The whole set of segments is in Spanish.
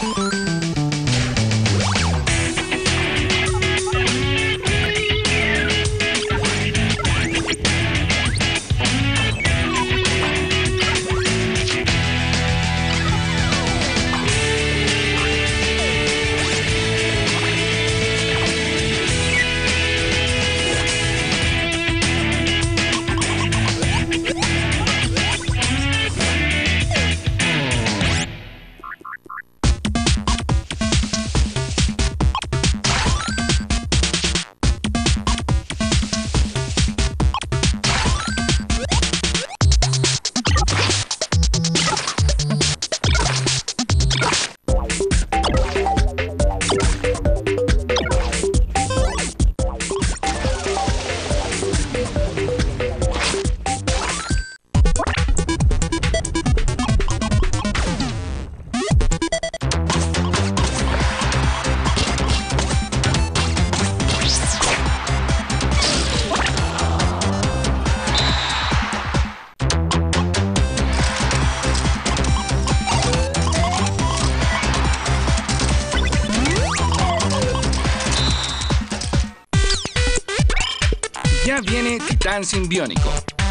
Ya viene Titán Simbiónico.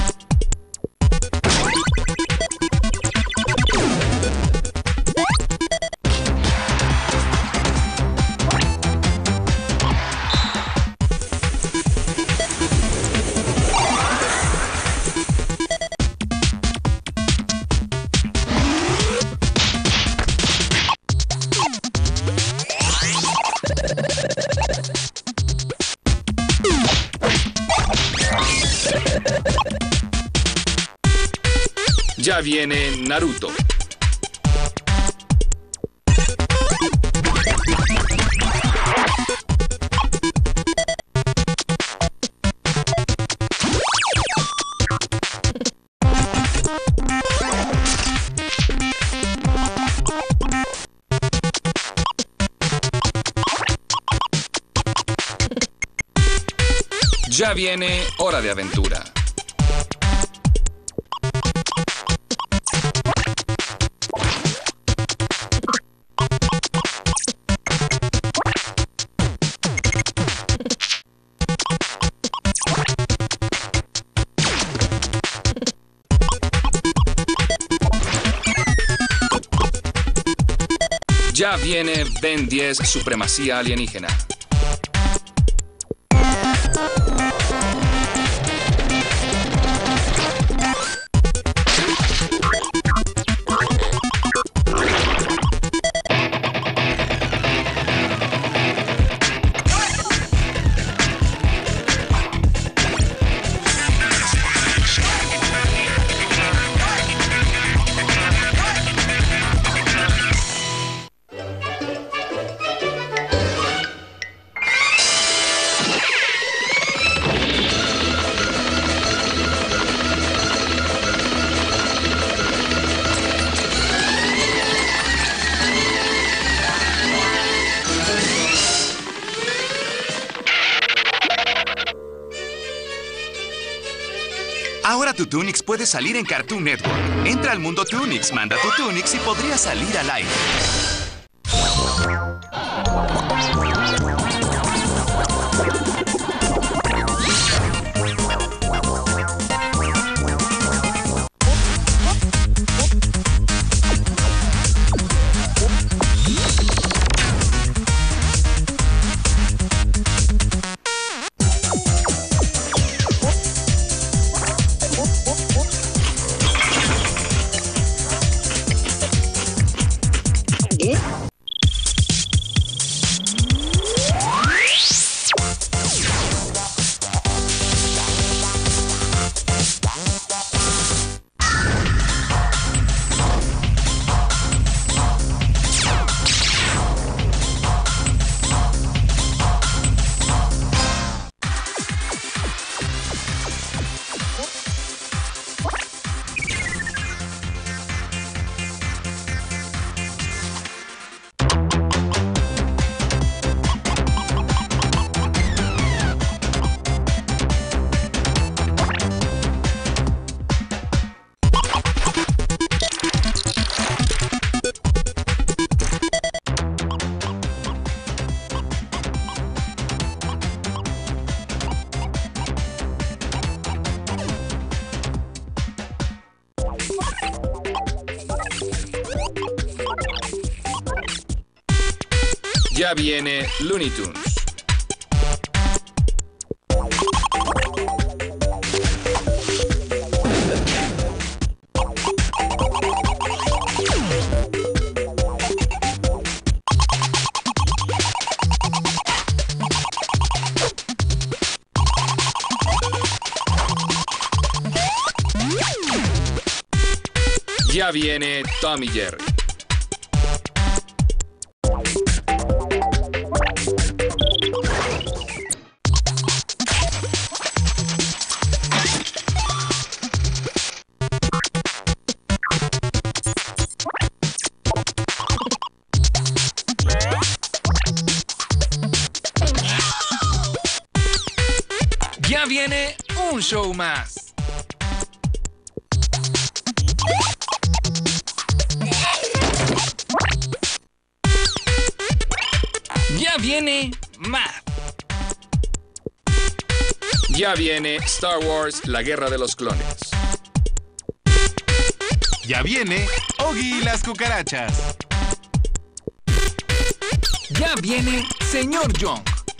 Ya viene Naruto. Ya viene Hora de Aventura. Ya viene Ben 10 Supremacía Alienígena. Ahora tu Toonix puede salir en Cartoon Network. Entra al mundo Toonix, manda tu Toonix y podría salir al aire. Ya viene Looney Tunes. Ya viene Tom y Jerry. Ya viene un show más. Ya viene más. Ya viene Star Wars, la guerra de los clones. Ya viene Oggy y las cucarachas. Ya viene Señor Young.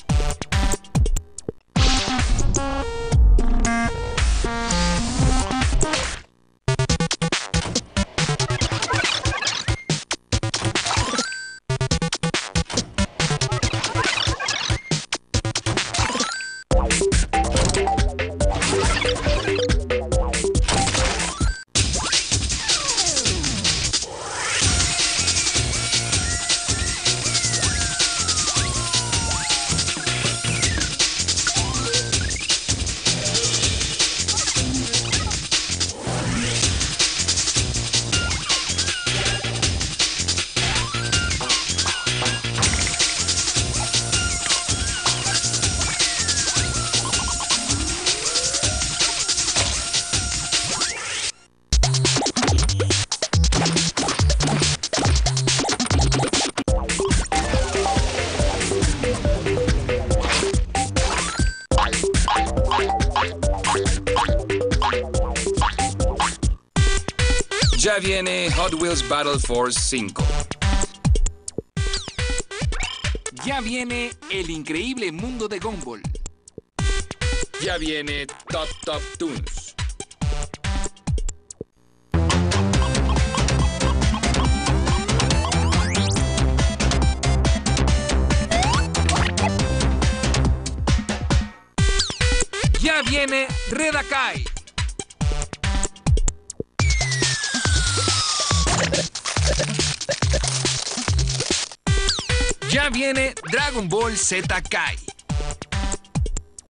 Ya viene Hot Wheels Battle Force 5. Ya viene el increíble mundo de Gumball. Ya viene Top Toons. Ya viene Red Akai. Ya viene Dragon Ball Z Kai.